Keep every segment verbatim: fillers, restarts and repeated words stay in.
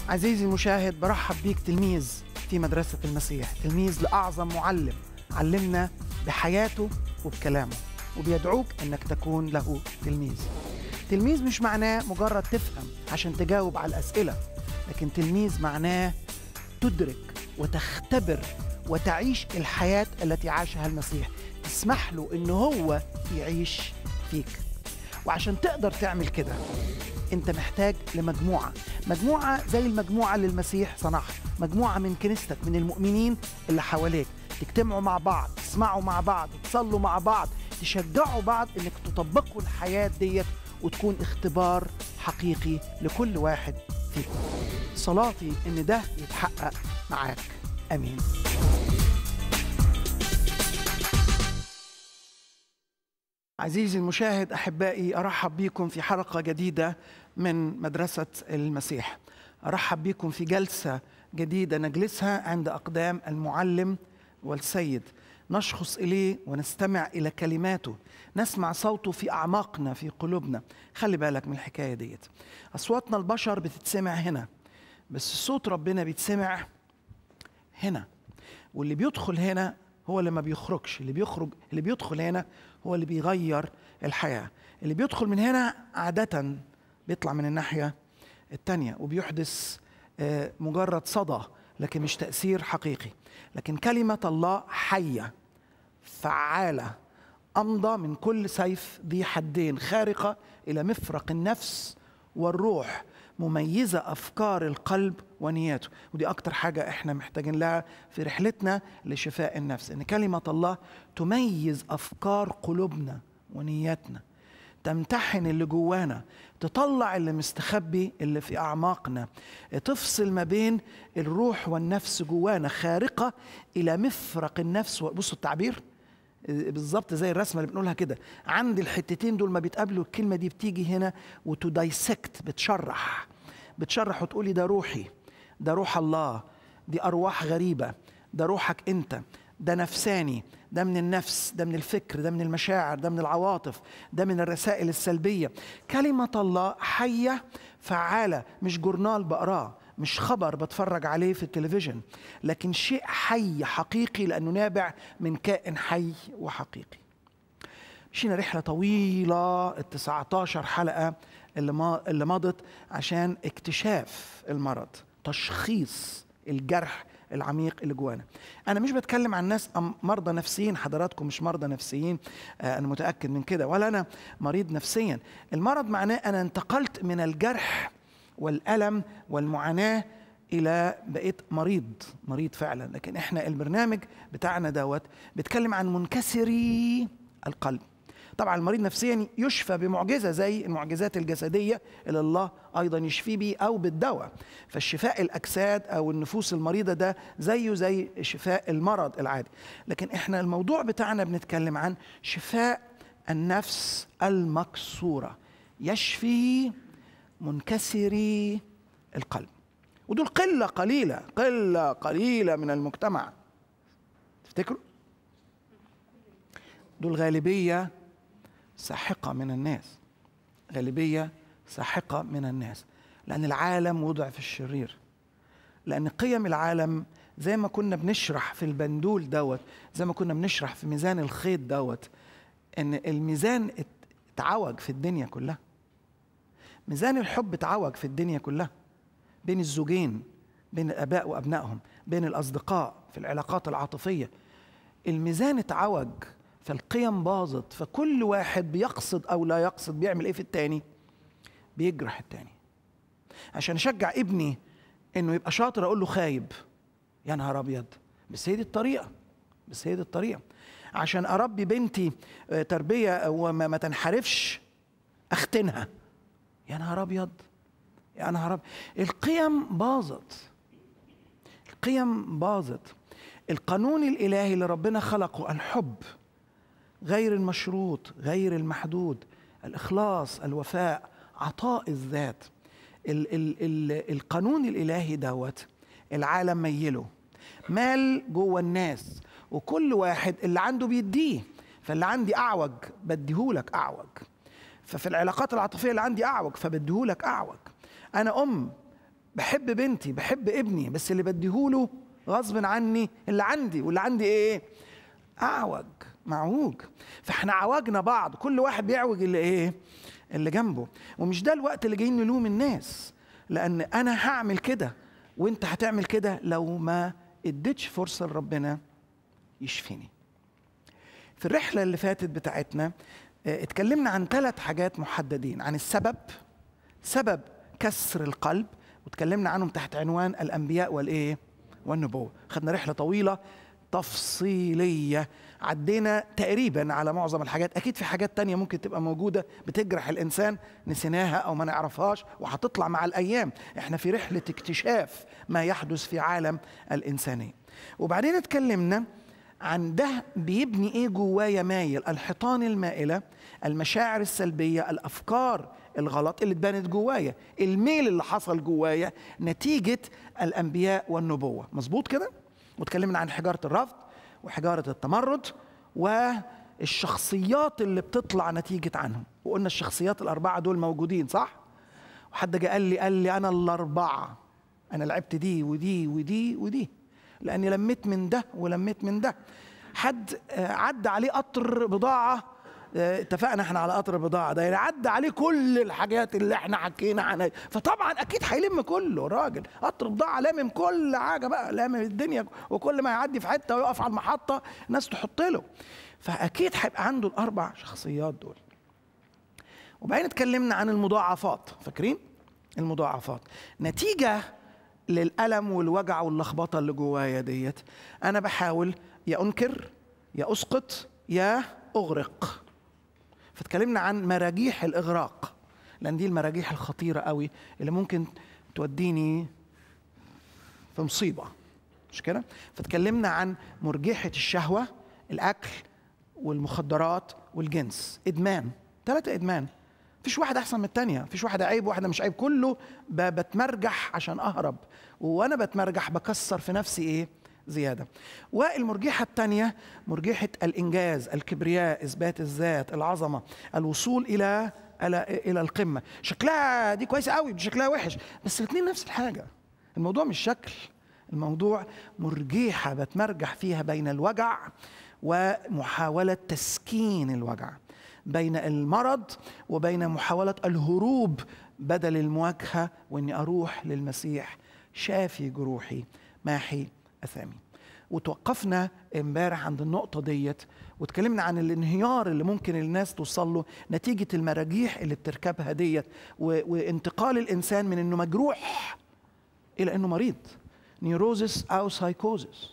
عزيزي المشاهد، برحب بيك تلميذ في مدرسة المسيح، تلميذ لأعظم معلم علمنا بحياته وبكلامه، وبيدعوك أنك تكون له تلميذ. تلميذ مش معناه مجرد تفهم عشان تجاوب على الأسئلة، لكن تلميذ معناه تدرك وتختبر وتعيش الحياة التي عاشها المسيح، تسمح له أنه هو يعيش فيك. وعشان تقدر تعمل كده أنت محتاج لمجموعة، مجموعة زي المجموعة اللي المسيح صنعها، مجموعة من كنيستك، من المؤمنين اللي حواليك، تجتمعوا مع بعض، تسمعوا مع بعض، تصلوا مع بعض، تشجعوا بعض انك تطبقوا الحياة ديت وتكون اختبار حقيقي لكل واحد فيكم. صلاتي ان ده يتحقق معاك، امين. عزيزي المشاهد، أحبائي، أرحب بكم في حلقة جديدة من مدرسة المسيح. أرحب بكم في جلسة جديدة نجلسها عند أقدام المعلم والسيد، نشخص إليه ونستمع إلى كلماته، نسمع صوته في أعماقنا في قلوبنا. خلي بالك من الحكاية ديت، أصواتنا البشر بتتسمع هنا، بس صوت ربنا بيتسمع هنا، واللي بيدخل هنا هو اللي ما بيخرجش، اللي بيخرج اللي بيدخل هنا هو اللي بيغير الحياة. اللي بيدخل من هنا عادة بيطلع من الناحية التانية وبيحدث مجرد صدى، لكن مش تأثير حقيقي. لكن كلمة الله حية فعالة، أمضى من كل سيف ذي حدين، خارقة إلى مفرق النفس والروح، مميزة أفكار القلب ونياته. ودي أكتر حاجة إحنا محتاجين لها في رحلتنا لشفاء النفس، إن كلمة الله تميز أفكار قلوبنا ونياتنا، تمتحن اللي جوانا، تطلع اللي مستخبي اللي في أعماقنا، تفصل ما بين الروح والنفس جوانا، خارقة إلى مفرق النفس. بصوا التعبير بالظبط زي الرسمة اللي بنقولها كده، عند الحتتين دول ما بيتقابلوا الكلمة دي بتيجي هنا وتدايسكت، بتشرح بتشرح وتقولي ده روحي، ده روح الله، دي أرواح غريبة، ده روحك أنت، ده نفساني، ده من النفس، ده من الفكر، ده من المشاعر، ده من العواطف، ده من الرسائل السلبية. كلمة الله حية فعالة، مش جورنال بقراه، مش خبر بتفرج عليه في التلفزيون، لكن شيء حي حقيقي، لأنه نابع من كائن حي وحقيقي. مشينا رحلة طويلة، التسعتاشر حلقة اللي, ما اللي مضت عشان اكتشاف المرض، تشخيص الجرح العميق اللي جوانا. أنا مش بتكلم عن ناس مرضى نفسيين، حضراتكم مش مرضى نفسيين، أنا متأكد من كده، ولا أنا مريض نفسيا. المرض معناه أنا انتقلت من الجرح والألم والمعاناة إلى بقيت مريض، مريض فعلا. لكن إحنا البرنامج بتاعنا دوت بيتكلم عن منكسري القلب. طبعا المريض نفسيا يشفى بمعجزة زي المعجزات الجسدية اللي الله أيضا يشفي به أو بالدواء. فالشفاء الأجساد أو النفوس المريضة ده زيه زي شفاء المرض العادي. لكن إحنا الموضوع بتاعنا بنتكلم عن شفاء النفس المكسورة، يشفي منكسري القلب. ودول قلة قليلة، قلة قليلة من المجتمع. تفتكروا؟ دول غالبية ساحقة من الناس، غالبية ساحقة من الناس، لأن العالم وضع في الشرير، لأن قيم العالم زي ما كنا بنشرح في البندول دوت، زي ما كنا بنشرح في ميزان الخيط دوت، إن الميزان اتعوج في الدنيا كلها. ميزان الحب اتعوج في الدنيا كلها، بين الزوجين، بين الآباء وأبنائهم، بين الأصدقاء، في العلاقات العاطفية. الميزان اتعوج، فالقيم باظت، فكل واحد بيقصد أو لا يقصد بيعمل إيه في التاني؟ بيجرح التاني. عشان أشجع ابني إنه يبقى شاطر أقول له خايب، يا نهار أبيض، بس هي دي الطريقة، بس هي دي الطريقة. عشان أربي بنتي تربية وما ما تنحرفش أختنها، يا نهار أبيض، يا نهار أبيض. القيم باظت، القيم باظت. القانون الإلهي اللي ربنا خلقه، الحب غير المشروط، غير المحدود، الإخلاص، الوفاء، عطاء الذات، ال ال ال القانون الإلهي دوت العالم ميله، مال جوه الناس، وكل واحد اللي عنده بيديه. فاللي عندي أعوج بديهولك أعوج، ففي العلاقات العاطفية اللي عندي أعوج فبديهولك أعوج. أنا أم بحب بنتي، بحب ابني، بس اللي بديهوله غصب عني اللي عندي، واللي عندي ايه؟ اعوج، معوج. فاحنا عوجنا بعض، كل واحد بيعوج اللي ايه؟ اللي جنبه. ومش ده الوقت اللي جايين نلوم الناس، لان انا هعمل كده وانت هتعمل كده لو ما اديتش فرصه لربنا يشفيني. في الرحله اللي فاتت بتاعتنا اتكلمنا عن ثلاث حاجات محددين، عن السبب، سبب كسر القلب، واتكلمنا عنهم تحت عنوان الانبياء والايه؟ والنبوه. خدنا رحله طويله تفصيليه، عدينا تقريبا على معظم الحاجات. اكيد في حاجات تانية ممكن تبقى موجوده بتجرح الانسان نسيناها او ما نعرفهاش وهتطلع مع الايام. احنا في رحله اكتشاف ما يحدث في عالم الانسانيه. وبعدين اتكلمنا عن ده بيبني ايه جوايا مايل، الحيطان المائله، المشاعر السلبيه، الافكار الغلط اللي اتبنت جوايا، الميل اللي حصل جوايا نتيجه الانبياء والنبوه. مظبوط كده؟ واتكلمنا عن حجاره الرفض وحجاره التمرد والشخصيات اللي بتطلع نتيجه عنهم، وقلنا الشخصيات الاربعه دول موجودين، صح؟ وحد جه قال لي قال لي انا الاربعه، انا لعبت دي ودي ودي ودي، لاني لميت من ده ولميت من ده. حد عدى عليه قطر بضاعه، اتفقنا احنا على قطر بضاعه ده، يعني عدى عليه كل الحاجات اللي احنا حكينا عنها، فطبعا اكيد هيلم كله. راجل قطر بضاعه لامم كل حاجه بقى، لامم الدنيا، وكل ما يعدي في حته ويقف على المحطه الناس تحط له، فاكيد هيبقى عنده الاربع شخصيات دول. وبعدين اتكلمنا عن المضاعفات، فاكرين؟ المضاعفات نتيجه للألم والوجع واللخبطة اللي جوايا ديت، أنا بحاول يا أنكر يا أسقط يا أغرق. فتكلمنا عن مراجيح الإغراق، لأن دي المراجيح الخطيرة قوي اللي ممكن توديني في مصيبة، مش كده؟ فتكلمنا عن مرجحة الشهوة، الأكل والمخدرات والجنس، إدمان، ثلاثة إدمان. مفيش واحدة أحسن من التانية، مفيش واحدة عيب وواحدة مش عيب، كله بتمرجح عشان أهرب، وأنا بتمرجح بكسر في نفسي إيه؟ زيادة. والمرجحة التانية مرجحة الإنجاز، الكبرياء، إثبات الذات، العظمة، الوصول إلى إلى إلى القمة. شكلها دي كويسة قوي، شكلها وحش، بس الاثنين نفس الحاجة. الموضوع مش شكل، الموضوع مرجحة بتمرجح فيها بين الوجع ومحاولة تسكين الوجع، بين المرض وبين محاولة الهروب بدل المواجهة، وإني أروح للمسيح شافي جروحي ماحي أثامي. وتوقفنا امبارح عند النقطة ديت، واتكلمنا عن الانهيار اللي ممكن الناس توصل له نتيجة المراجيح اللي بتركبها ديت، وانتقال الإنسان من إنه مجروح إلى إنه مريض، نيوروزس أو سايكوزس،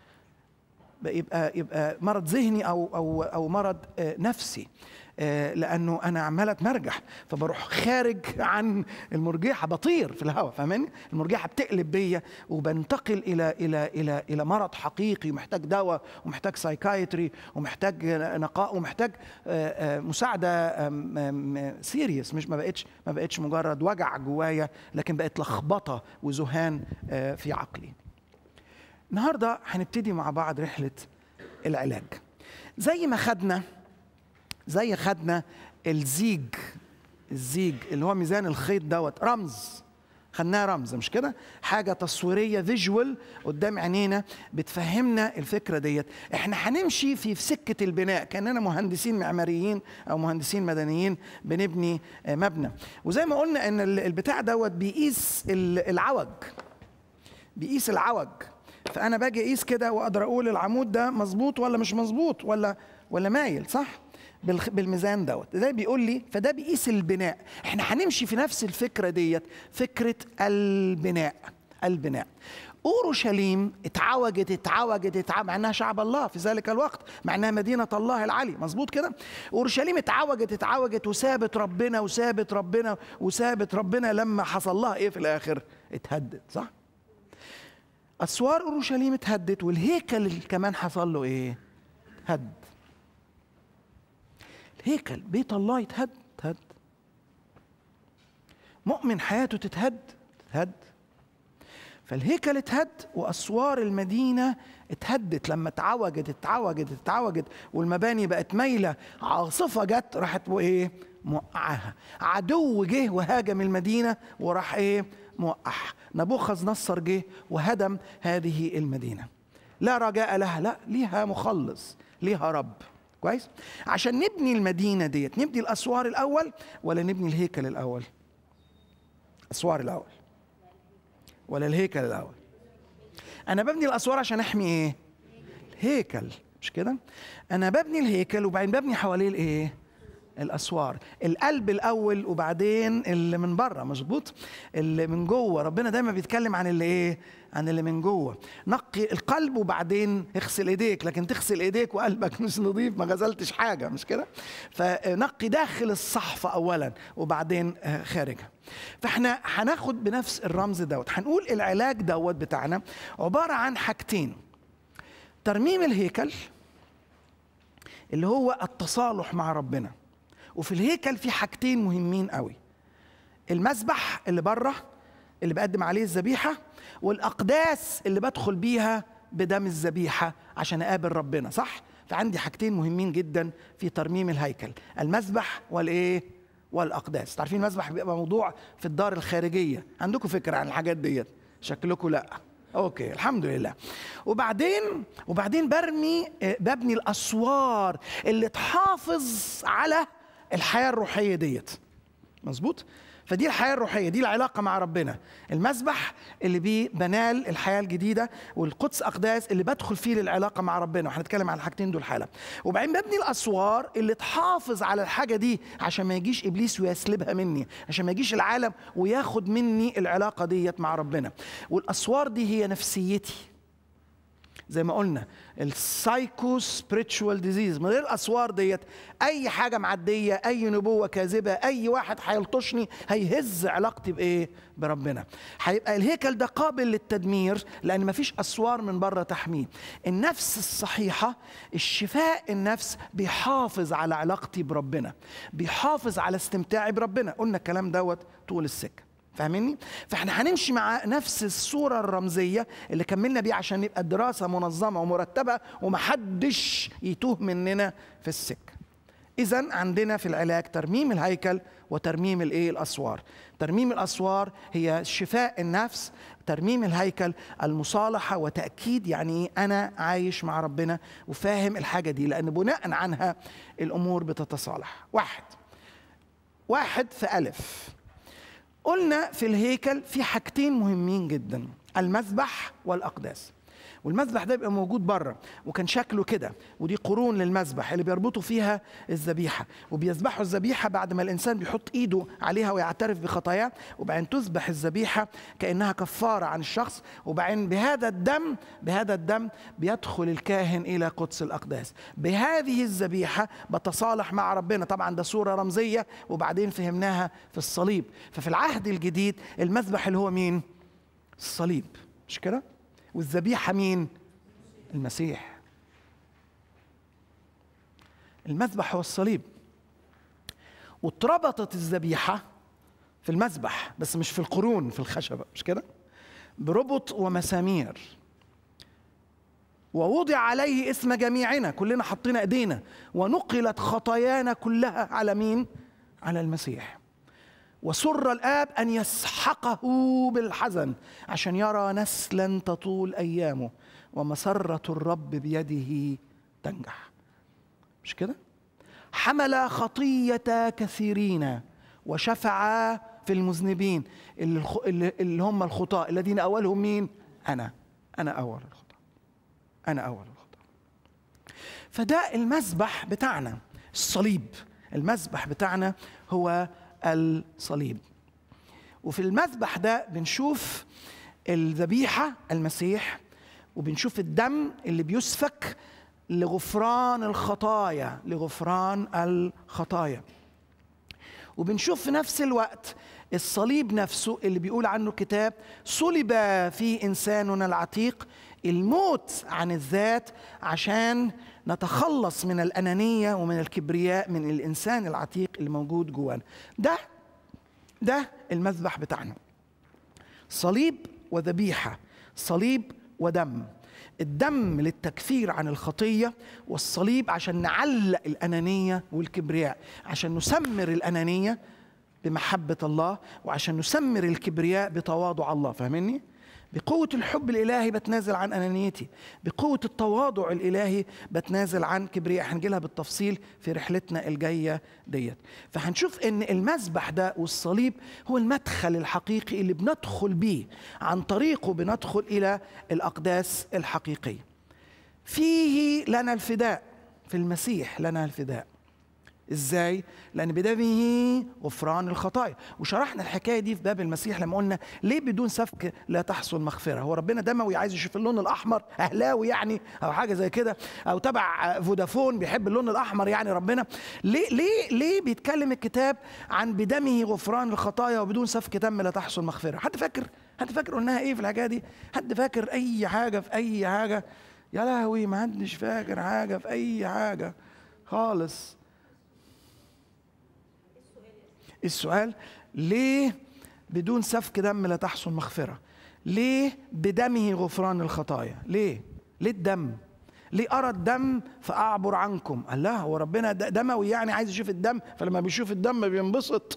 يبقى يبقى مرض ذهني او او او مرض نفسي، لانه انا عمال اتمرجح، فبروح خارج عن المرجحه، بطير في الهواء، فاهمين؟ المرجحه بتقلب بيا وبنتقل الى الى الى الى مرض حقيقي، ومحتاج دواء ومحتاج سايكايتري ومحتاج نقاء ومحتاج مساعده سيريس، مش ما بقتش ما بقتش مجرد وجع جوايا، لكن بقت لخبطه وذهان في عقلي. النهارده هنبتدي مع بعض رحلة العلاج. زي ما خدنا زي خدنا الزيج، الزيج اللي هو ميزان الخيط دوت رمز، خدناه رمز، مش كده؟ حاجة تصويرية فيجوال قدام عينينا بتفهمنا الفكرة ديت. احنا هنمشي في سكة البناء كأننا مهندسين معماريين أو مهندسين مدنيين بنبني مبنى. وزي ما قلنا إن البتاع دوت بيقيس العوج، بيقيس العوج. فأنا باجي أقيس كده وأقدر أقول العمود ده مظبوط ولا مش مظبوط، ولا ولا مايل، صح؟ بالميزان دوت، ده بيقول لي، فده بيقيس البناء. احنا هنمشي في نفس الفكرة ديت، فكرة البناء. البناء أورشليم اتعوجت اتعوجت اتعوجت مع انها شعب الله في ذلك الوقت، مع انها مدينة الله العلي، مظبوط كده؟ أورشليم اتعوجت اتعوجت وسابت ربنا وسابت ربنا وسابت ربنا، لما حصل لها ايه في الآخر؟ اتهدت، صح؟ أسوار أورشليم اتهدت، والهيكل كمان حصل له إيه؟ هد. الهيكل بيت الله يتهد، تهد. مؤمن حياته تتهد، تتهد. فالهيكل اتهد وأسوار المدينة اتهدت. لما اتعوجت اتعوجت اتعوجت والمباني بقت مايلة، عاصفة جت راحت وإيه؟ موقعها. عدو جه وهاجم المدينة وراح إيه؟ موقعها. نبوخذ نصر جه وهدم هذه المدينة. لا رجاء لها، لا، ليها مخلص، ليها رب. كويس؟ عشان نبني المدينة ديت نبني الأسوار الأول ولا نبني الهيكل الأول؟ أسوار الأول ولا الهيكل الأول؟ أنا ببني الأسوار عشان أحمي إيه؟ الهيكل، مش كده؟ أنا ببني الهيكل وبعدين ببني حواليه الإيه؟ الأسوار. القلب الأول وبعدين اللي من بره، مظبوط؟ اللي من جوه. ربنا دايما بيتكلم عن اللي إيه؟ عن اللي من جوه. نقي القلب وبعدين اغسل ايديك، لكن تغسل ايديك وقلبك مش نظيف ما غسلتش حاجه، مش كده؟ فنقي داخل الصحفه اولا وبعدين خارجها. فاحنا هناخد بنفس الرمز دوت، هنقول العلاج دوت بتاعنا عباره عن حاجتين: ترميم الهيكل اللي هو التصالح مع ربنا. وفي الهيكل في حاجتين مهمين قوي: المذبح اللي بره اللي بقدم عليه الذبيحه، والأقداس اللي بدخل بيها بدم الذبيحة عشان أقابل ربنا، صح؟ فعندي حاجتين مهمين جدا في ترميم الهيكل: المذبح والإيه؟ والأقداس. تعرفين المذبح بيبقى موضوع في الدار الخارجية، عندكم فكرة عن الحاجات ديت؟ شكلكم لأ. أوكي، الحمد لله. وبعدين وبعدين برمي ببني الأسوار اللي تحافظ على الحياة الروحية ديت، مظبوط؟ فدي الحياة الروحية، دي العلاقة مع ربنا. المذبح اللي بيه بنال الحياة الجديدة، والقدس أقداس اللي بدخل فيه للعلاقة مع ربنا، وهنتكلم عن الحاجتين دول حالا. وبعدين ببني الأسوار اللي تحافظ على الحاجة دي عشان ما يجيش إبليس ويسلبها مني، عشان ما يجيش العالم وياخد مني العلاقة ديت مع ربنا. والأسوار دي هي نفسيتي، زي ما قلنا السايكو سبريتشوال ديزيز. من غير الاسوار ديت اي حاجه معديه، اي نبوه كاذبه، اي واحد هيلطشني هيهز علاقتي بايه؟ بربنا. هيبقى الهيكل ده قابل للتدمير لان مفيش اسوار من بره تحميه. النفس الصحيحه، الشفاء النفس بيحافظ على علاقتي بربنا، بيحافظ على استمتاعي بربنا. قلنا الكلام دوت طول السكه، فاهميني؟ فاحنا هنمشي مع نفس الصورة الرمزية اللي كملنا بيها عشان نبقى الدراسة منظمة ومرتبة ومحدش يتوه مننا في السكة. إذن عندنا في العلاج ترميم الهيكل وترميم الايه؟ الأسوار. ترميم الأسوار هي شفاء النفس، ترميم الهيكل المصالحة وتأكيد يعني ايه أنا عايش مع ربنا وفاهم الحاجة دي، لأن بناء عنها الأمور بتتصالح. واحد واحد في ألف، قلنا في الهيكل في حاجتين مهمين جدا: المذبح والأقداس. والمذبح ده يبقى موجود بره، وكان شكله كده، ودي قرون للمذبح اللي بيربطوا فيها الذبيحة، وبيذبحوا الذبيحة بعد ما الإنسان بيحط إيده عليها ويعترف بخطاياه، وبعدين تذبح الذبيحة كأنها كفارة عن الشخص، وبعدين بهذا الدم بهذا الدم بيدخل الكاهن إلى قدس الأقداس. بهذه الذبيحة بتصالح مع ربنا. طبعا ده صورة رمزية وبعدين فهمناها في الصليب. ففي العهد الجديد المذبح اللي هو مين؟ الصليب، مش كده؟ والذبيحة مين؟ المسيح. المذبح هو الصليب، واتربطت الذبيحة في المذبح بس مش في القرون، في الخشبة، مش كده؟ بربط ومسامير. ووضع عليه اسم جميعنا، كلنا حطينا ايدينا، ونقلت خطايانا كلها على مين؟ على المسيح. وسر الآب أن يسحقه بالحزن عشان يرى نسلا تطول أيامه، ومسرة الرب بيده تنجح، مش كده؟ حمل خطية كثيرين وشفع في المذنبين اللي, اللي هم الخطاة الذين أولهم مين؟ أنا أنا أول الخطاة أنا أول الخطاة. فده المذبح بتاعنا، الصليب. المذبح بتاعنا هو الصليب. وفي المذبح ده بنشوف الذبيحة المسيح، وبنشوف الدم اللي بيسفك لغفران الخطايا لغفران الخطايا وبنشوف في نفس الوقت الصليب نفسه اللي بيقول عنه الكتاب: صلب في إنساننا العتيق، الموت عن الذات عشان نتخلص من الأنانية ومن الكبرياء من الإنسان العتيق اللي موجود جوانا. ده ده المذبح بتاعنا. صليب وذبيحة، صليب ودم. الدم للتكفير عن الخطية، والصليب عشان نعلق الأنانية والكبرياء، عشان نسمر الأنانية بمحبة الله، وعشان نسمر الكبرياء بتواضع الله. فاهمني؟ بقوة الحب الإلهي بتنازل عن أنانيتي، بقوة التواضع الإلهي بتنازل عن كبرياء. هنجيلها بالتفصيل في رحلتنا الجاية ديت. فهنشوف إن المذبح ده والصليب هو المدخل الحقيقي اللي بندخل بيه، عن طريقه بندخل إلى الأقداس الحقيقية. فيه لنا الفداء، في المسيح لنا الفداء. ازاي؟ لأن بدمه غفران الخطايا. وشرحنا الحكاية دي في باب المسيح لما قلنا ليه بدون سفك لا تحصل مغفرة. هو ربنا دموي عايز يشوف اللون الأحمر، أهلاوي يعني أو حاجة زي كده، أو تبع فودافون بيحب اللون الأحمر يعني ربنا. ليه ليه ليه بيتكلم الكتاب عن بدمه غفران الخطايا وبدون سفك دم لا تحصل مغفرة؟ حد فاكر؟ حد فاكر قلناها إيه في الحكاية دي؟ حد فاكر أي حاجة في أي حاجة؟ يا لهوي ما حدش فاكر حاجة في أي حاجة خالص. السؤال ليه بدون سفك دم لا تحصل مغفرة؟ ليه بدمه غفران الخطايا؟ ليه؟ ليه الدم؟ ليه أرى الدم فأعبر عنكم؟ قال لا، هو ربنا دموي يعني عايز يشوف الدم، فلما بيشوف الدم بينبسط.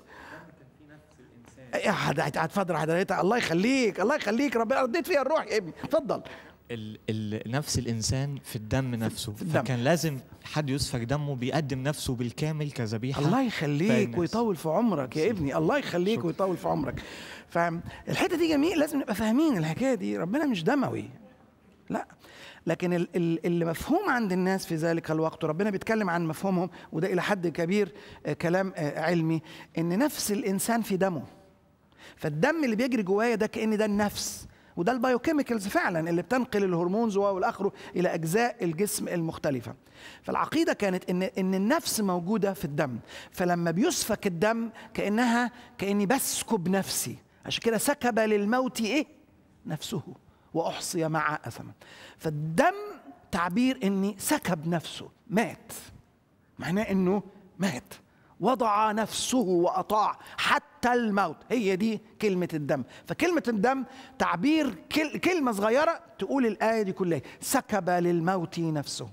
اتفضل حضرتك. الله يخليك الله يخليك، ربنا رديت فيها الروح يا ابني، اتفضل. ال ال نفس الإنسان في الدم نفسه، في الدم. فكان لازم حد يسفك دمه بيقدم نفسه بالكامل كذبيحة. الله يخليك ويطول في عمرك يا ابني، الله يخليك شكرا. ويطول في عمرك. فالحتة دي جميل، لازم نبقى فاهمين الحكاية دي. ربنا مش دموي، لا، لكن اللي مفهوم عند الناس في ذلك الوقت، وربنا بيتكلم عن مفهومهم، وده إلى حد كبير كلام علمي، إن نفس الإنسان في دمه. فالدم اللي بيجري جوايا ده كأن ده النفس، وده البايوكيميكالز فعلا اللي بتنقل الهرمونز والاخره الى اجزاء الجسم المختلفه. فالعقيده كانت ان ان النفس موجوده في الدم، فلما بيسفك الدم كانها كاني بسكب نفسي، عشان كده سكب للموت ايه؟ نفسه واحصي مع اثما. فالدم تعبير اني سكب نفسه، مات، معناه انه مات، وضع نفسه وأطاع حتى الموت. هي دي كلمة الدم. فكلمة الدم تعبير كلمة صغيرة تقول الآية دي كلها. سكب للموت نفسه،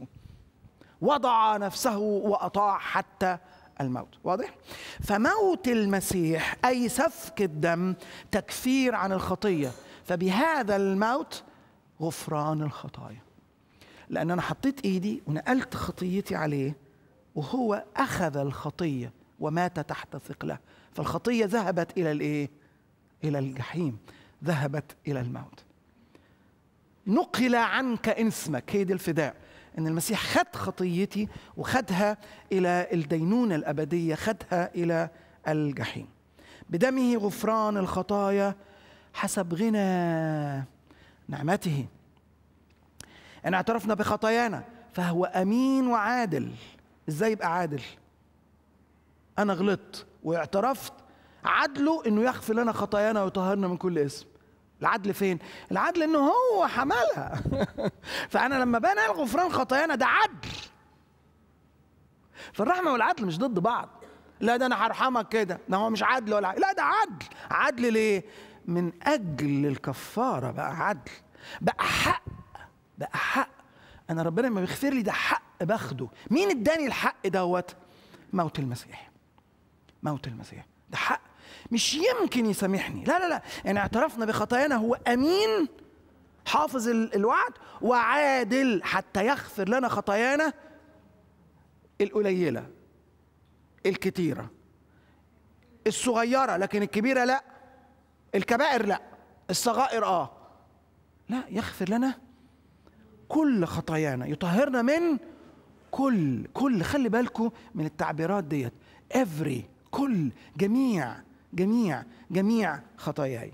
وضع نفسه وأطاع حتى الموت. واضح؟ فموت المسيح أي سفك الدم تكفير عن الخطية، فبهذا الموت غفران الخطايا. لأن أنا حطيت إيدي ونقلت خطيتي عليه، وهو أخذ الخطية ومات تحت ثقله. فالخطية ذهبت إلى الإيه؟ إلى الجحيم، ذهبت إلى الموت. نقل عنك اسمك، هي دي الفداء، إن المسيح خد خطيتي وخدها إلى الدينونة الأبدية، خدها إلى الجحيم. بدمه غفران الخطايا حسب غنى نعمته. إن اعترفنا بخطايانا فهو أمين وعادل. إزاي يبقى عادل؟ أنا غلطت واعترفت، عدله إنه يغفر لنا خطايانا ويطهرنا من كل اسم. العدل فين؟ العدل إنه هو حملها. فأنا لما بنال غفران خطايانا ده عدل. فالرحمة والعدل مش ضد بعض. لا ده أنا هرحمك كده، ده هو مش عدل ولا عدل. لا ده عدل. عدل ليه؟ من أجل الكفارة بقى عدل، بقى حق، بقى حق. أنا ربنا لما بيغفر لي ده حق باخده. مين اداني الحق دوت؟ موت المسيح. موت المسيح ده حق، مش يمكن يسامحني. لا لا لا، يعني اعترفنا بخطايانا، هو أمين حافظ الوعد وعادل حتى يغفر لنا خطايانا القليلة، الكتيرة، الصغيرة، لكن الكبيرة لا، الكبائر لا، الصغائر اه لا، يغفر لنا كل خطايانا، يطهرنا من كل كل خلي بالكم من التعبيرات ديت. every، كل، جميع جميع جميع خطاياي.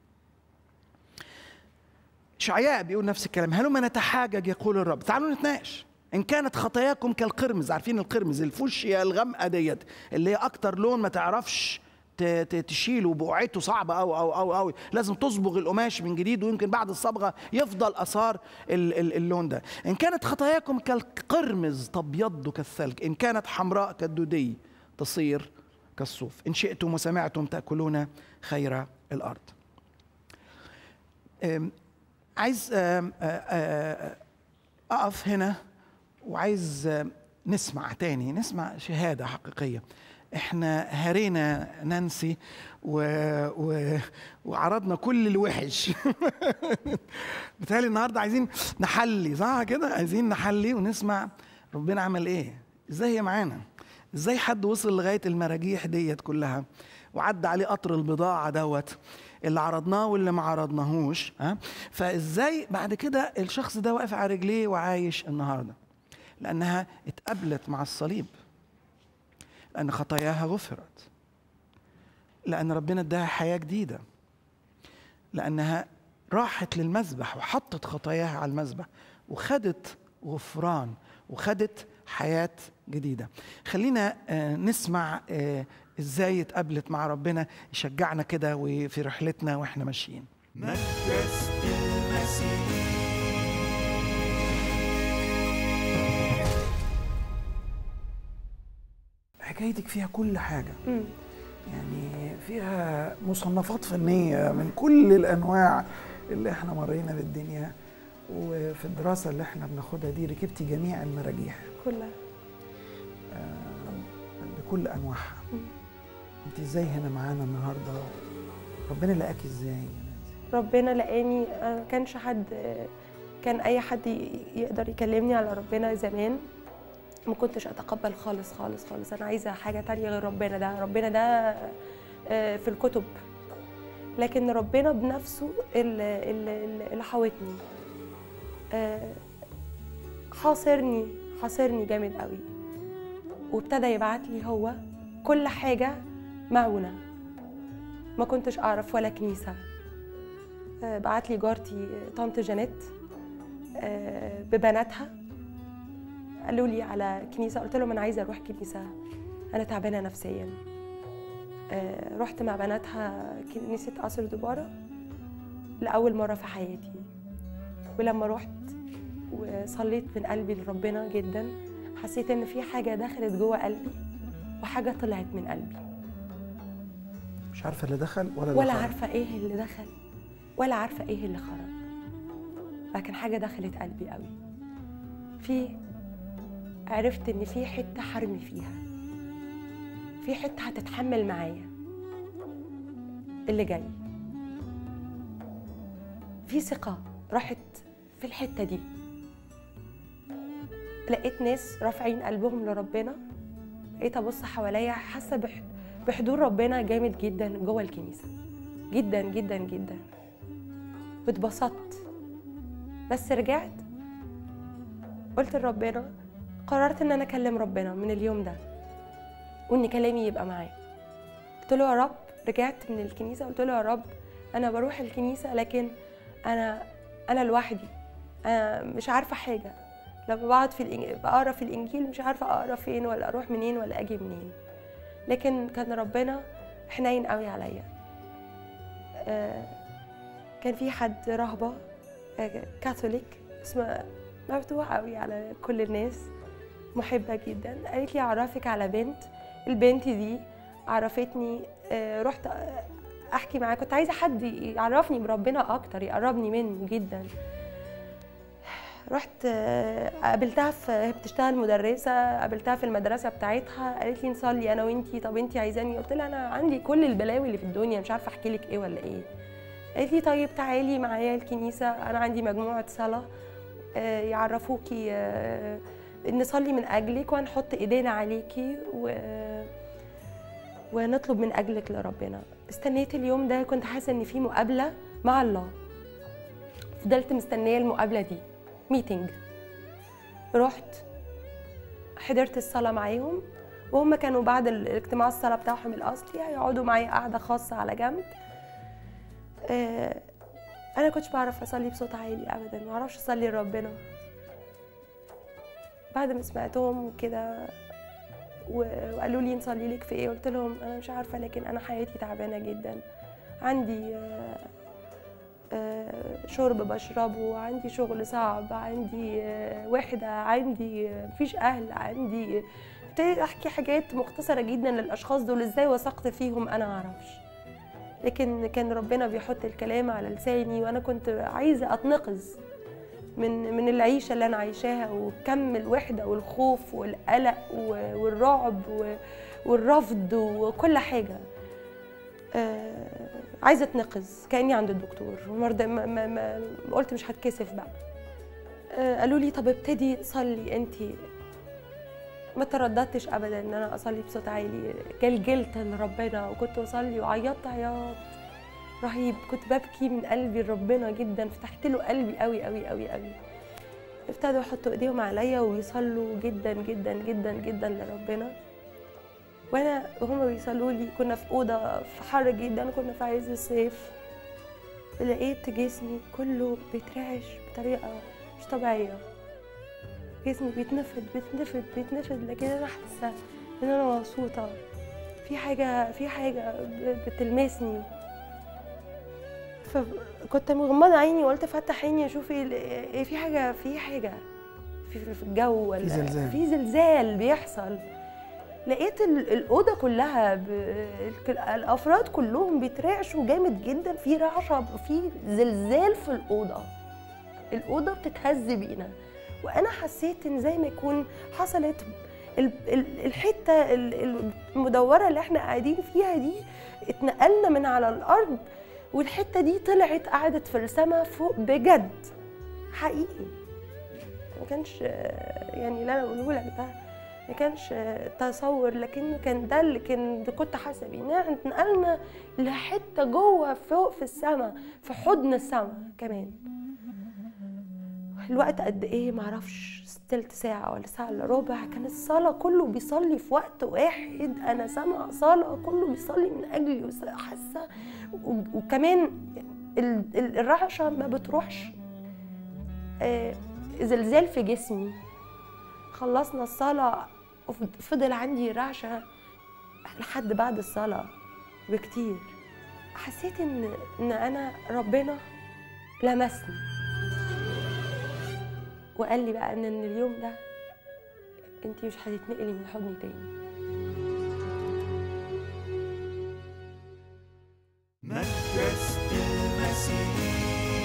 إشعياء بيقول نفس الكلام. هلما نتحاجج يقول الرب. تعالوا نتناقش. إن كانت خطاياكم كالقرمز، عارفين القرمز الفوشيا الغامقة ديت اللي هي أكتر لون ما تعرفش تشيله، بقعته صعبة أو أو أو أو لازم تصبغ القماش من جديد، ويمكن بعد الصبغة يفضل أثار اللون ده. إن كانت خطاياكم كالقرمز تبيض كالثلج، إن كانت حمراء كالدودي تصير كالصوف. إن شئتم وسمعتم تأكلون خير الأرض. عايز اقف هنا وعايز نسمع تاني، نسمع شهاده حقيقيه. احنا هرينا نانسي و... و... وعرضنا كل الوحش. بالتالي النهارده عايزين نحلي، صح كده؟ عايزين نحلي ونسمع ربنا عمل ايه، ازاي هي معانا، ازاي حد وصل لغايه المراجيح ديت كلها وعدى عليه قطر البضاعه دوت اللي عرضناه واللي ما عرضناهوش. ها، فازاي بعد كده الشخص ده واقف على رجليه وعايش النهارده؟ لانها اتقابلت مع الصليب، لأن خطاياها غفرت، لأن ربنا اداها حياة جديدة، لأنها راحت للمذبح وحطت خطاياها على المذبح وخدت غفران وخدت حياة جديدة. خلينا نسمع ازاي اتقابلت مع ربنا، يشجعنا كده وفي رحلتنا واحنا ماشيين. مدرسة المسيح. حكايتك فيها كل حاجة، م. يعني فيها مصنفات فنية من كل الأنواع اللي احنا مرينا بالدنيا، وفي الدراسة اللي احنا بناخدها دي ركبتي جميع المراجيح كلها آه بكل أنواعها. انت ازاي هنا معانا النهاردة؟ ربنا لقاكي ازاي؟ ربنا لقاني، ما كانش حد، كان أي حد يقدر يكلمني على ربنا زمان ما كنتش اتقبل خالص خالص خالص. انا عايزه حاجه تانية غير ربنا ده. ربنا ده في الكتب، لكن ربنا بنفسه اللي, اللي حاوتني، حاصرني حاصرني جامد قوي، وابتدى يبعت لي هو كل حاجه معونه. ما كنتش اعرف ولا كنيسه. بعت لي جارتي طنط جانيت ببناتها، قالوا لي على كنيسه، قلت لهم انا عايزه اروح كنيسه، انا تعبانه نفسيا. آه رحت مع بناتها كنيسه قصر دباره لاول مره في حياتي، ولما رحت وصليت من قلبي لربنا جدا، حسيت ان في حاجه دخلت جوه قلبي وحاجه طلعت من قلبي. مش عارفه اللي دخل ولا ولا خرج. عارفه ايه اللي دخل ولا عارفه ايه اللي خرج، لكن حاجه دخلت قلبي قوي. في عرفت ان في حته حرمي فيها، في حته هتتحمل معايا اللي جاي، في ثقه راحت في الحته دي. لقيت ناس رافعين قلبهم لربنا، بقيت ابص حواليا حاسه بحضور ربنا جامد جدا جوه الكنيسه، جدا جدا جدا، واتبسطت. بس رجعت قلت لربنا، قررت ان انا اكلم ربنا من اليوم ده وان كلامي يبقى معاه. قلت له يا رب، رجعت من الكنيسه قلت له يا رب انا بروح الكنيسه لكن انا انا لوحدي، انا مش عارفه حاجه. لما بقعد في الإنجيل بقرا في الانجيل مش عارفه اقرا فين ولا اروح منين ولا اجي منين. لكن كان ربنا حنين قوي عليا. آه كان في حد رهبه آه كاثوليك اسمها مفتوح قوي على كل الناس، محبه جدا، قالت لي اعرفك على بنت. البنت دي عرفتني، آه رحت احكي معاه، كنت عايزه حد يعرفني بربنا اكتر، يقربني منه جدا. رحت قابلتها في، بتشتغل مدرسه، قابلتها في المدرسه بتاعتها، قالت لي نصلي انا وانتي، طب انتي عايزاني؟ قلت لها انا عندي كل البلاوي اللي في الدنيا، مش عارفه احكي لك ايه ولا ايه. قالت لي طيب تعالي معايا الكنيسه، انا عندي مجموعه صلاه يعرفوكي، نصلي من اجلك وهنحط ايدينا عليكي و... ونطلب من اجلك لربنا. استنيت اليوم ده، كنت حاسه ان في مقابله مع الله، فضلت مستنيه المقابله دي، ميتنج. رحت حضرت الصلاه معاهم، وهم كانوا بعد الاجتماع الصلاه بتاعهم الاصلي هيقعدوا معايا قعده خاصه على جنب. آه انا كنتش بعرف اصلي بصوت عالي ابدا، ما اعرفش اصلي لربنا. بعد ما سمعتهم كده وقالوا لي نصلي لك في ايه، قلت لهم انا مش عارفه، لكن انا حياتي تعبانه جدا، عندي آه آه شرب بشربه، عندي شغل صعب، عندي آه وحده، عندي آه مفيش اهل، عندي. ابتديت احكي حاجات مختصره جدا للاشخاص دول، ازاي وثقت فيهم انا معرفش. لكن كان ربنا بيحط الكلام على لساني، وانا كنت عايزه اتنقذ من من العيشه اللي انا عايشاها، وكم الوحده والخوف والقلق والرعب والرفض وكل حاجه. آه عايزه اتنقذ كاني عند الدكتور، ومرضى ما, ما, ما قلت مش هتكسف بقى. آه قالوا لي طب ابتدي تصلي انت. ما ترددتش ابدا ان انا اصلي بصوت عالي، جلجلت لربنا وكنت بصلي وعيطت عياط رهيب، كنت ببكي من قلبي لربنا جدا، فتحت له قلبي قوي قوي قوي قوي. ابتدوا يحطوا ايديهم عليا ويصلوا جدا جدا جدا جدا لربنا، وانا وهما بيصلوا لي كنا في اوضه في حر جدا، كنا في عز الصيف. لقيت جسمي كله بيترعش بطريقه مش طبيعيه، جسمي بيتنفض بيتنفض بيتنفض، لكن انا حاسه ان انا مبسوطه، في حاجه في حاجه بتلمسني. فكنت مغمضه عيني وقلت افتح عيني اشوف ايه، في حاجه في حاجه في في الجو، ولا في زلزال في زلزال بيحصل. لقيت الاوضه كلها الافراد كلهم بيترعشوا جامد جدا، في رعشه، في زلزال في الاوضه، الاوضه بتتهز بينا. وانا حسيت ان زي ما يكون حصلت الحته المدوره اللي احنا قاعدين فيها دي، اتنقلنا من على الارض والحته دي طلعت قعدت في السماء فوق بجد حقيقي. ما كانش يعني اللي انا بقوله لك ده ما كانش تصور، لكنه كان ده اللي كان كنت حاسه بيه. اتنقلنا لحته جوه فوق في السماء، في حضن السماء كمان. الوقت قد ايه معرفش، تلت ساعه ولا ساعه الا ربع. كان الصلاه كله بيصلي في وقت واحد، انا سامعه صلاه كله بيصلي من اجلي، حاسه. وكمان الرعشه ما بتروحش، زلزال في جسمي. خلصنا الصلاه وفضل عندي رعشه لحد بعد الصلاه بكتير. حسيت ان ان انا ربنا لمسني وقال لي بقى ان اليوم ده انتي مش هتتنقلي من حضني تاني. مدرسة المسيح.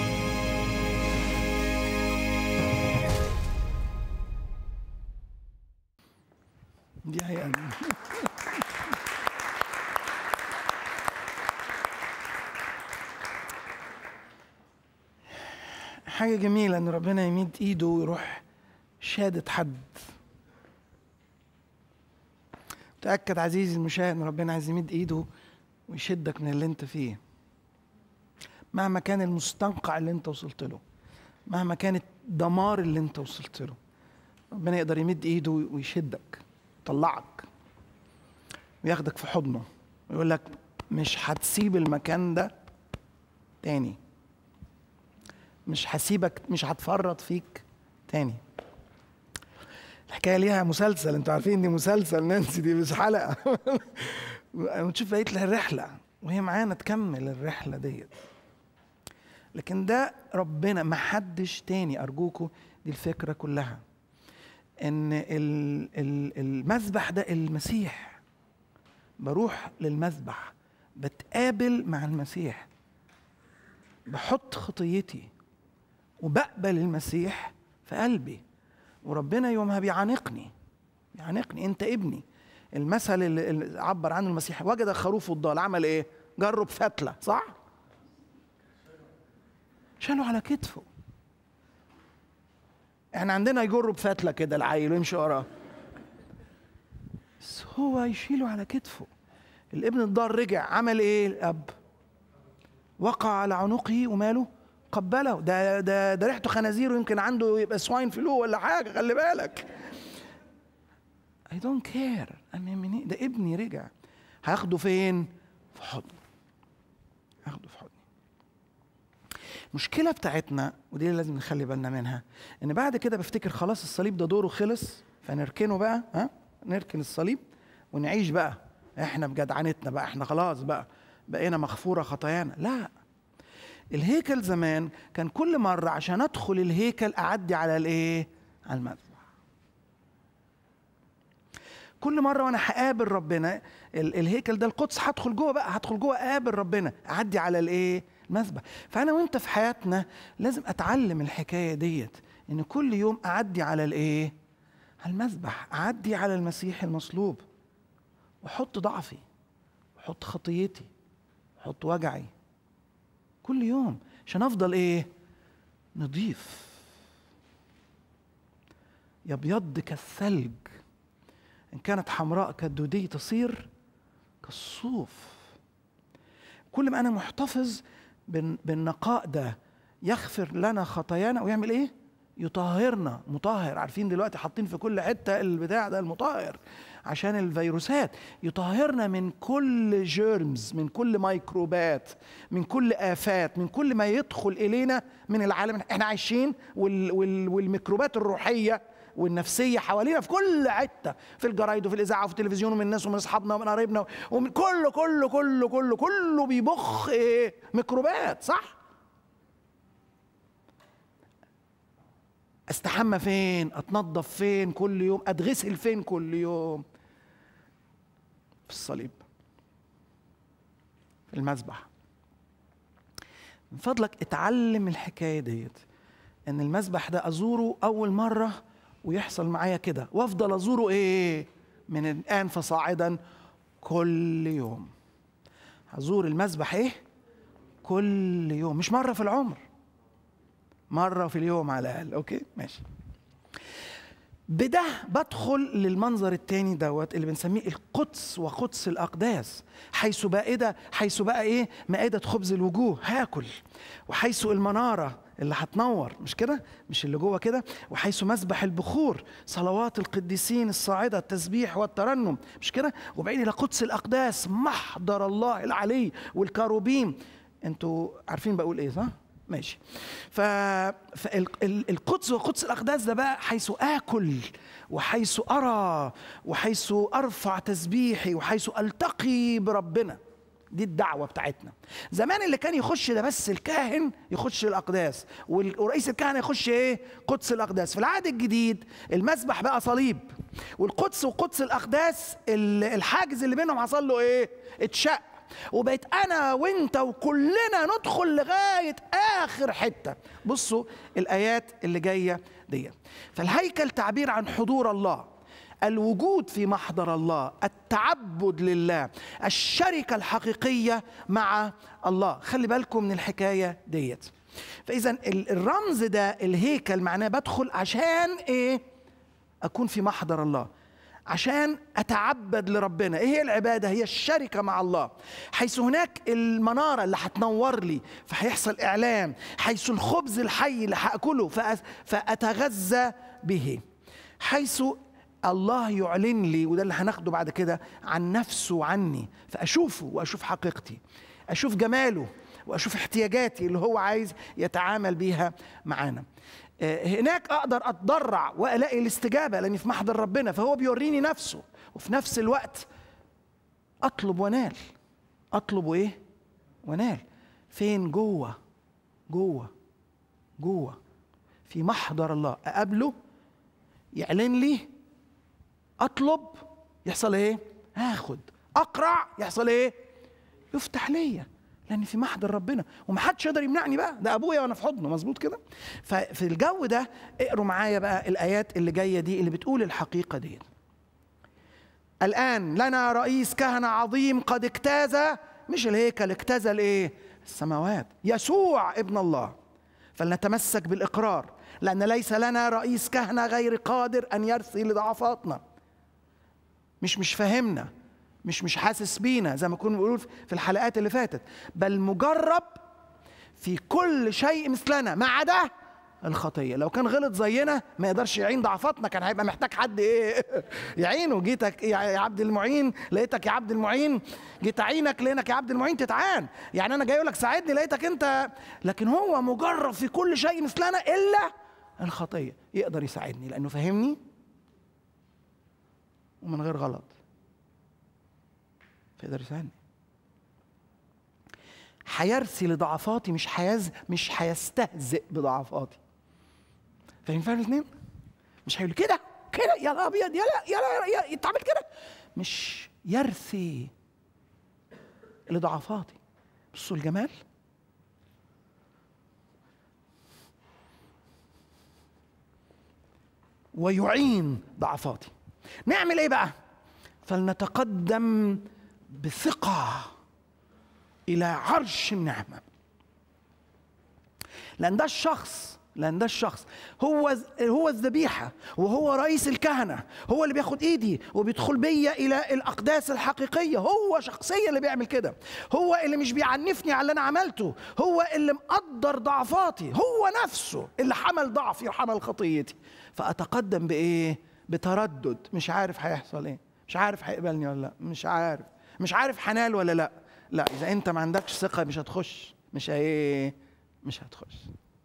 دي حقيقة. حاجة جميلة ان ربنا يمد ايده ويروح شادد حد. تأكد عزيزي المشاهد ان ربنا عايز يمد ايده ويشدك من اللي انت فيه، مهما كان المستنقع اللي انت وصلت له، مهما كان الدمار اللي انت وصلت له. ربنا يقدر يمد ايده ويشدك، يطلعك وياخدك في حضنه ويقول لك مش هتسيب المكان ده تاني، مش هسيبك، مش هتفرط فيك تاني. الحكايه ليها مسلسل، انتوا عارفين دي مسلسل نانسي، دي مش حلقه. وتشوف بقيت لها الرحله وهي معانا تكمل الرحله ديت. لكن ده ربنا، ما حدش تاني. ارجوكوا دي الفكره كلها، ان المذبح ده المسيح. بروح للمذبح، بتقابل مع المسيح، بحط خطيتي وبقبل المسيح في قلبي، وربنا يومها بيعانقني بيعانقني انت ابني. المثل اللي عبر عنه المسيح، وجد خروف الضال عمل ايه؟ جرب فتله، صح؟ شاله على كتفه. احنا عندنا يجروا بفتله كده العيل ويمشي وراه، بس هو يشيله على كتفه. الابن الضال رجع عمل ايه الاب؟ وقع على عنقه وماله؟ قبله. ده ده ده ريحته خنازير، ويمكن عنده يبقى سواين فلو ولا حاجه، خلي بالك. I don't care. أمي ده ابني رجع، هاخده فين؟ في حضني. هاخده في حضني. المشكلة بتاعتنا ودي اللي لازم نخلي بالنا منها، إن بعد كده بفتكر خلاص الصليب ده دوره خلص، فنركنه بقى، ها؟ نركن الصليب ونعيش بقى إحنا بجدعنتنا بقى، إحنا خلاص بقى بقينا مغفورة خطايانا. لا، الهيكل زمان كان كل مرة عشان أدخل الهيكل أعدي على الإيه؟ على المذبح. فكل مره وانا هقابل ربنا، الهيكل ده القدس، هدخل جوه بقى، هدخل جوه اقابل ربنا، اعدي على الايه؟ المذبح. فانا وانت في حياتنا لازم اتعلم الحكايه ديت، ان كل يوم اعدي على الايه؟ على المذبح، اعدي على المسيح المصلوب، واحط ضعفي، واحط خطيتي، واحط وجعي كل يوم عشان افضل ايه؟ نضيف، يبيض كالثلج، إن كانت حمراء كالدودي تصير كالصوف. كل ما أنا محتفظ بالنقاء ده يغفر لنا خطايانا ويعمل إيه؟ يطهرنا. مطهر، عارفين دلوقتي حاطين في كل حتة البتاع ده المطهر عشان الفيروسات، يطهرنا من كل جيرمز، من كل ميكروبات، من كل آفات، من كل ما يدخل إلينا من العالم احنا عايشين، وال وال والميكروبات الروحية والنفسيه حوالينا في كل حته، في الجرايد وفي الاذاعه وفي التلفزيون ومن الناس ومن اصحابنا ومن قرايبنا ومن كله كله كله كله كله بيبخ ايه؟ ميكروبات، صح؟ استحمى فين؟ اتنظف فين كل يوم؟ اتغسل فين كل يوم؟ في الصليب، في المذبح. من فضلك اتعلم الحكايه ديت، ان المذبح ده ازوره اول مره ويحصل معايا كده، وافضل ازوره ايه؟ من الان فصاعدا كل يوم. هزور المذبح ايه؟ كل يوم، مش مره في العمر، مره في اليوم على الاقل. اوكي ماشي. بده بدخل للمنظر التاني دوت اللي بنسميه القدس وقدس الاقداس، حيث بقى ده حيث بقى ايه؟ مائده خبز الوجوه هاكل، وحيث المناره اللي هتنور، مش كده؟ مش اللي جوه كده؟ وحيث مسبح البخور، صلوات القديسين الصاعده، التسبيح والترنم، مش كده؟ وبعدين الى قدس الاقداس، محضر الله العلي والكروبيم. انتوا عارفين بقول ايه صح؟ ماشي. فالقدس وقدس الاقداس ده بقى حيث اكل، وحيث ارى، وحيث ارفع تسبيحي، وحيث التقي بربنا. دي الدعوه بتاعتنا. زمان اللي كان يخش ده بس الكاهن يخش الاقداس، ورئيس الكهنه يخش ايه؟ قدس الاقداس. في العهد الجديد المسبح بقى صليب، والقدس وقدس الاقداس الحاجز اللي بينهم حصل له ايه؟ اتشق، وبقيت انا وانت وكلنا ندخل لغايه اخر حته. بصوا الايات اللي جايه دي. فالهيكل تعبير عن حضور الله، الوجود في محضر الله، التعبد لله، الشركه الحقيقيه مع الله. خلي بالكم من الحكايه ديت. فاذا الرمز ده الهيكل معناه بدخل عشان ايه؟ اكون في محضر الله، عشان أتعبد لربنا. إيه هي العبادة؟ هي الشركة مع الله. حيث هناك المنارة اللي هتنور لي فهيحصل إعلام، حيث الخبز الحي اللي هأكله فأتغذى به، حيث الله يعلن لي، وده اللي هناخده بعد كده، عن نفسه وعني، فأشوفه وأشوف حقيقتي، أشوف جماله وأشوف احتياجاتي اللي هو عايز يتعامل بيها معانا. هناك اقدر اتضرع والاقي الاستجابه لاني في محضر ربنا، فهو بيوريني نفسه، وفي نفس الوقت اطلب وانال. اطلب وايه؟ وانال. فين؟ جوه جوه جوه في محضر الله، اقابله، يعلن لي، اطلب، يحصل ايه؟ اخد. اقرع، يحصل ايه؟ يفتح ليا، لأن في محضر ربنا ومحدش يقدر يمنعني بقى، ده أبويا وأنا في حضنه، مظبوط كده؟ ففي الجو ده اقروا معايا بقى الآيات اللي جاية دي اللي بتقول الحقيقة دي. الآن لنا رئيس كهنة عظيم قد اجتاز، مش الهيكل، اجتاز الإيه؟ السماوات، يسوع ابن الله. فلنتمسك بالإقرار، لأن ليس لنا رئيس كهنة غير قادر أن يرثي لضعفاتنا. مش مش فاهمنا، مش مش حاسس بينا زي ما كنا بنقول في الحلقات اللي فاتت، بل مجرب في كل شيء مثلنا ما عدا الخطيه. لو كان غلط زينا ما يقدرش يعين ضعفاتنا، كان هيبقى محتاج حد ايه يعينه. جيتك يا عبد المعين، لقيتك يا عبد المعين، جيت اعينك لقيتك يا عبد المعين تتعان. يعني انا جاي اقول لك ساعدني، لقيتك انت. لكن هو مجرب في كل شيء مثلنا الا الخطيه، يقدر يساعدني لانه فهمني ومن غير غلط، فيقدر يساعدني. هيرثي لضعفاتي، مش حيز مش هيستهزئ بضعفاتي. فاهم فرق الاثنين؟ مش هيقول كده كده يا الابيض، يا لا يا لا يا يتعمل كده، مش يرثي لضعفاتي. بصوا الجمال. ويعين ضعفاتي. نعمل ايه بقى؟ فلنتقدم بثقة إلى عرش النعمة. لأن ده الشخص لأن ده الشخص هو هو الذبيحة، وهو رئيس الكهنة، هو اللي بياخد إيدي وبيدخل بيا إلى الأقداس الحقيقية. هو شخصيا اللي بيعمل كده، هو اللي مش بيعنفني على اللي أنا عملته، هو اللي مقدر ضعفاتي، هو نفسه اللي حمل ضعفي وحمل خطيتي. فأتقدم بإيه؟ بتردد، مش عارف هيحصل إيه، مش عارف هيقبلني ولا لا، مش عارف مش عارف حنال ولا لا. لا، إذا أنت ما عندكش ثقة مش هتخش، مش إيه مش هتخش.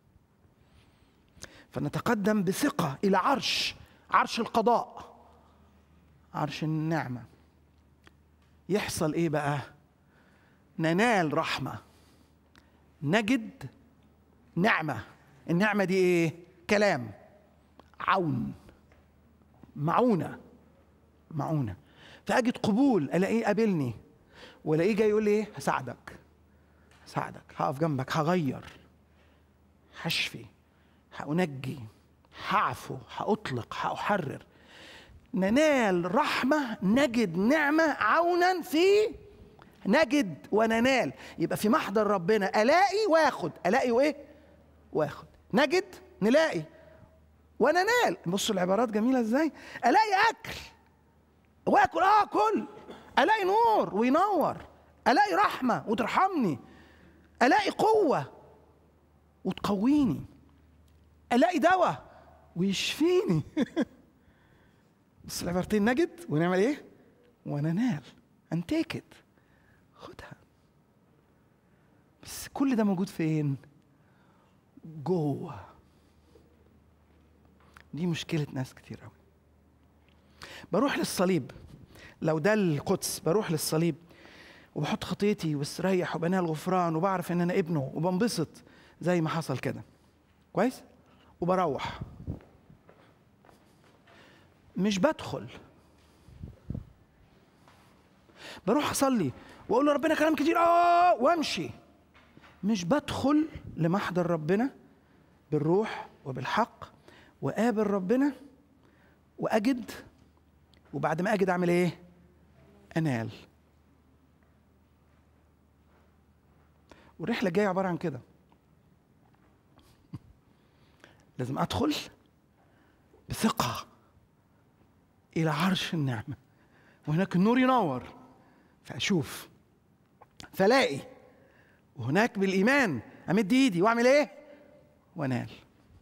فنتقدم بثقة إلى عرش عرش القضاء، عرش النعمة. يحصل إيه بقى؟ ننال رحمة، نجد نعمة. النعمة دي إيه؟ كلام، عون، معونة معونة. فأجد قبول، ألاقيه قابلني، ولاقيه جاي يقول لي إيه؟ هساعدك هساعدك هقف جنبك، هغير، هشفي، هأنجي، هعفو، هأطلق، هأحرر. ننال رحمة، نجد نعمة، عونا في نجد وننال. يبقى في محضر ربنا ألاقي واخد، ألاقي وإيه؟ واخد. نجد، نلاقي، وننال. بصوا العبارات جميلة إزاي. ألاقي أكل وآكل، آكل. ألاقي نور وينور، ألاقي رحمة وترحمني، ألاقي قوة وتقويني، ألاقي دواء ويشفيني. بس العبارتين نجد ونعمل إيه؟ وننال. أنتيكت، خدها. بس كل ده موجود فين؟ جوه. دي مشكلة ناس كتير قوي. بروح للصليب، لو ده القدس بروح للصليب وبحط خطيتي واستريح وبنال غفران وبعرف ان انا ابنه وبنبسط زي ما حصل كده. كويس؟ وبروح مش بدخل، بروح اصلي واقول له ربنا كلام كتير اه وامشي. مش بدخل لمحضر ربنا بالروح وبالحق وقابل ربنا واجد، وبعد ما اجد اعمل ايه؟ انال. والرحله الجايه عباره عن كده. لازم ادخل بثقه الى عرش النعمه، وهناك النور ينور فاشوف فلاقي، وهناك بالايمان امد ايدي واعمل ايه؟ وانال.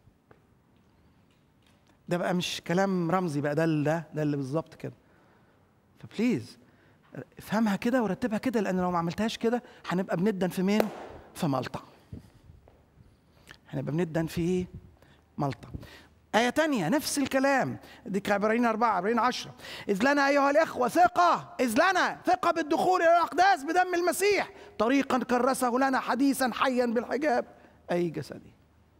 ده بقى مش كلام رمزي بقى، ده ده ده اللي بالظبط كده. فبليز افهمها كده ورتبها كده، لان لو ما عملتهاش كده هنبقى بندن في مين؟ في مالطا. هنبقى بندن في مالطا. آية تانية نفس الكلام، دي عبرين أربعة عبرين عشرة. إذ لنا أيها الإخوة ثقة، إذ لنا ثقة بالدخول إلى الأقداس بدم المسيح، طريقا كرسه لنا حديثا حيا بالحجاب أي جسدي.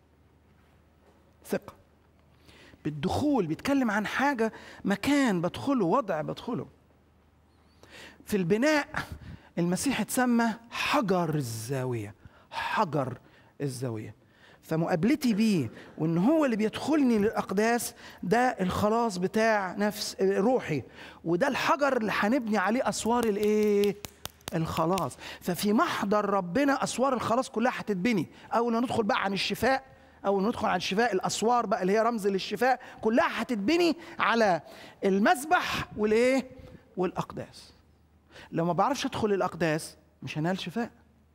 ثقة بالدخول، بيتكلم عن حاجة، مكان بدخله، وضع بدخله. في البناء المسيح اتسمى حجر الزاوية، حجر الزاوية. فمقابلتي بيه وان هو اللي بيدخلني للأقداس، ده الخلاص بتاع نفس روحي، وده الحجر اللي هنبني عليه أسوار الايه؟ الخلاص. ففي محضر ربنا أسوار الخلاص كلها هتتبني. أول ما ندخل بقى عن الشفاء، أول ما ندخل عن الشفاء، الأسوار بقى اللي هي رمز للشفاء كلها هتتبني على المذبح والايه؟ والأقداس. لو ما بعرفش ادخل الأقداس مش هنال شفاء.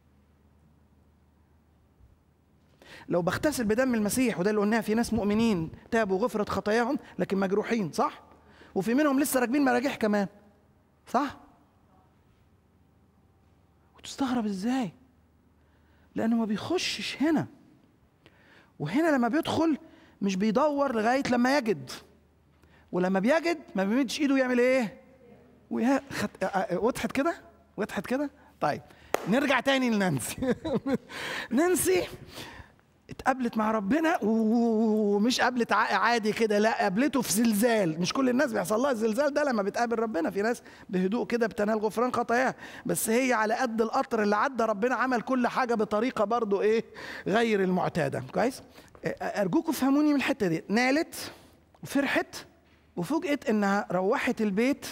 لو بغتسل بدم المسيح، وده اللي قلناه، في ناس مؤمنين تابوا غفرت خطاياهم لكن مجروحين، صح؟ وفي منهم لسه راكبين مراجيح كمان، صح؟ وتستغرب ازاي؟ لأنه ما بيخشش هنا، وهنا لما بيدخل مش بيدور لغاية لما يجد، ولما بيجد ما بيمدش ايده يعمل ايه؟ ويا خط... وضحت كده؟ وضحت كده؟ طيب نرجع تاني لنانسي. نانسي اتقابلت مع ربنا ومش قابلت عادي كده، لا قابلته في زلزال. مش كل الناس بيحصل لها الزلزال ده لما بتقابل ربنا، في ناس بهدوء كده بتنال غفران خطاياها، بس هي على قد القطر اللي عدى ربنا عمل كل حاجه بطريقه برضو ايه غير المعتاده. كويس؟ ارجوكم فهموني من الحته دي. نالت وفرحت وفوجئت انها روحت البيت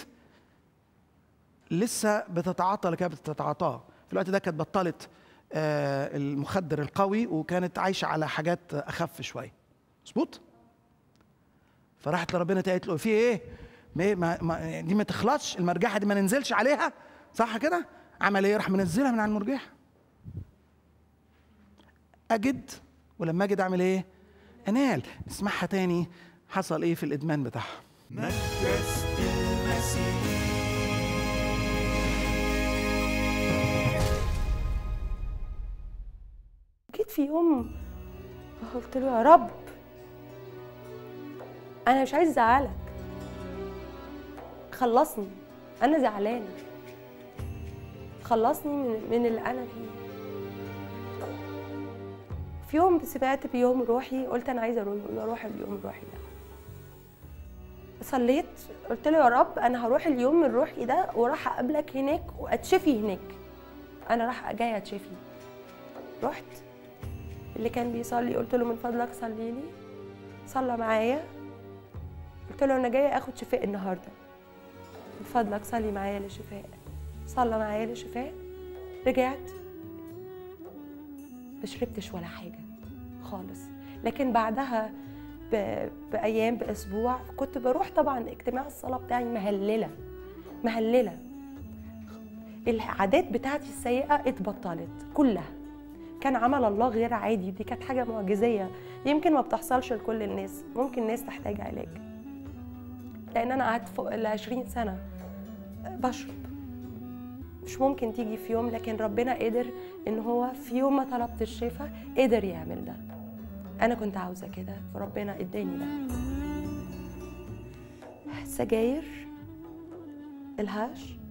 لسه بتتعاطى اللي كانت بتتعاطاه في الوقت ده. كانت بطلت المخدر القوي وكانت عايشه على حاجات اخف شويه. مظبوط؟ فراحت لربنا قالت له في ايه؟ ما ما دي ما تخلصش المرجحه دي، ما ننزلش عليها، صح كده؟ عمل ايه؟ راح منزلها من على المرجحه. اجد، ولما اجد اعمل ايه؟ انال. نسمعها تاني حصل ايه في الادمان بتاعها. مدرسة المسيح. جيت في يوم قلت له يا رب انا مش عايز ازعلك، خلصني، انا زعلانه، خلصني من, من اللي انا فيه. في يوم سمعت بيوم روحي قلت انا عايزه اروح اليوم الروحي ده. صليت قلت له يا رب انا هروح اليوم الروحي ده وراح اقابلك هناك واتشفي هناك، انا راح جايه اتشفي. رحت اللي كان بيصلي قلت له من فضلك صلي لي، صلى معايا. قلت له انا جايه اخد شفاء النهارده، من فضلك صلي معايا لشفاء. صلى معايا لشفاء. رجعت ما شربتش ولا حاجه خالص، لكن بعدها بايام باسبوع كنت بروح طبعا اجتماع الصلاه بتاعي مهلله مهلله. العادات بتاعتي السيئه اتبطلت كلها. كان عمل الله غير عادي، دي كانت حاجه معجزيه يمكن ما بتحصلش لكل الناس، ممكن ناس تحتاج علاج، لان انا قعدت فوق ال عشرين سنه بشرب. مش ممكن تيجي في يوم، لكن ربنا قدر ان هو في يوم ما طلبت الشفاء قدر يعمل ده. انا كنت عاوزه كده فربنا اداني ده. السجاير، الهاش،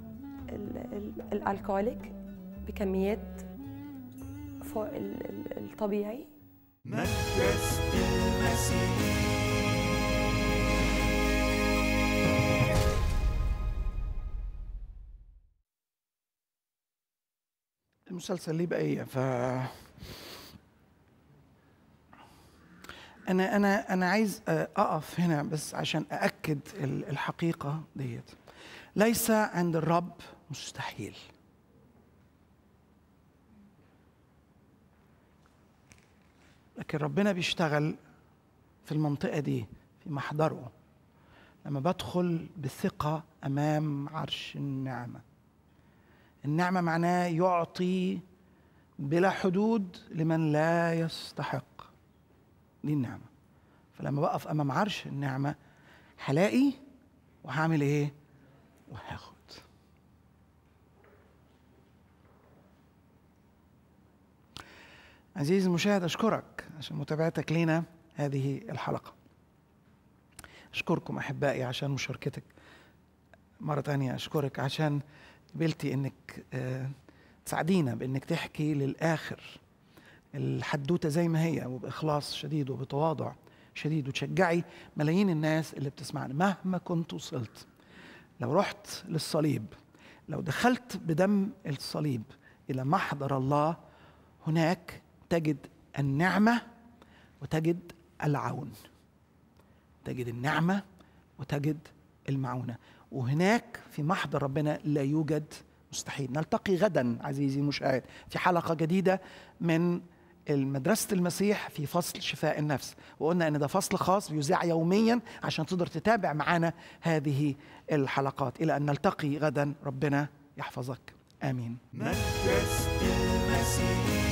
الالكوليك بكميات فوق الطبيعي. مدرسة المسيح. المسلسل ليه بقية. ف أنا أنا أنا عايز أقف هنا بس عشان أأكد الحقيقة ديت. ليس عند الرب مستحيل. لكن ربنا بيشتغل في المنطقة دي في محضره لما بدخل بثقة أمام عرش النعمة. النعمة معناه يعطي بلا حدود لمن لا يستحق. دي النعمة. فلما بقف أمام عرش النعمة هلاقي وهعمل إيه؟ وهاخد. عزيزي المشاهد، أشكرك عشان متابعتك لنا هذه الحلقة. أشكركم أحبائي عشان مشاركتك. مرة تانية أشكرك عشان قبلتي إنك تساعدينا بإنك تحكي للآخر الحدوتة زي ما هي وبإخلاص شديد وبتواضع شديد، وتشجعي ملايين الناس اللي بتسمعنا مهما كنت وصلت. لو رحت للصليب، لو دخلت بدم الصليب إلى محضر الله، هناك تجد النعمة وتجد العون. تجد النعمة وتجد المعونة، وهناك في محضر ربنا لا يوجد مستحيل. نلتقي غدا عزيزي المشاهد في حلقة جديدة من مدرسة المسيح في فصل شفاء النفس، وقلنا ان ده فصل خاص بيذاع يوميا عشان تقدر تتابع معنا هذه الحلقات. الى ان نلتقي غدا، ربنا يحفظك. امين. مدرسة المسيح.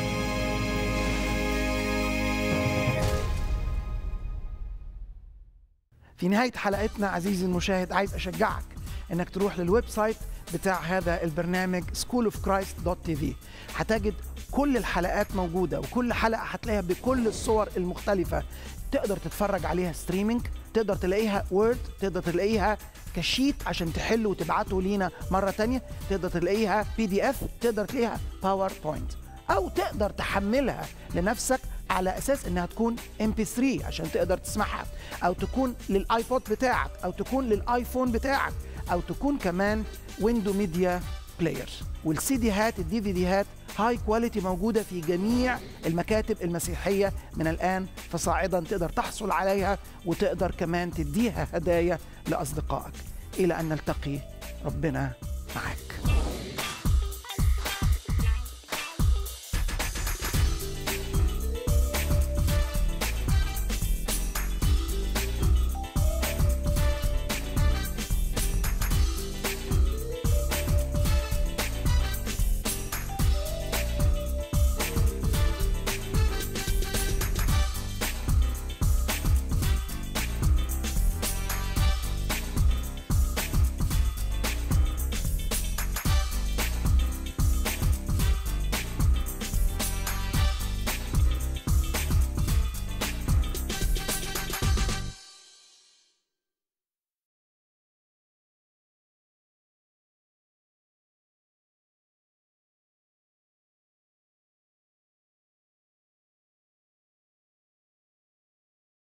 في نهاية حلقتنا عزيزي المشاهد عايز أشجعك إنك تروح للويب سايت بتاع هذا البرنامج سكول اوف كرايست دوت تي في. هتجد كل الحلقات موجودة، وكل حلقة هتلاقيها بكل الصور المختلفة. تقدر تتفرج عليها ستريمينج، تقدر تلاقيها وورد، تقدر تلاقيها كشيت عشان تحل وتبعته لينا مرة تانية، تقدر تلاقيها بي دي اف، تقدر تلاقيها باوربوينت. أو تقدر تحملها لنفسك على أساس إنها تكون إم بي ثري عشان تقدر تسمعها، أو تكون للآيبود بتاعك، أو تكون للآيفون بتاعك، أو تكون كمان ويندو ميديا بلاير. والسي ديهات الدي في ديهات هاي كواليتي موجودة في جميع المكاتب المسيحية من الآن فصاعدا، تقدر تحصل عليها وتقدر كمان تديها هدايا لأصدقائك. إلى أن نلتقي، ربنا معك.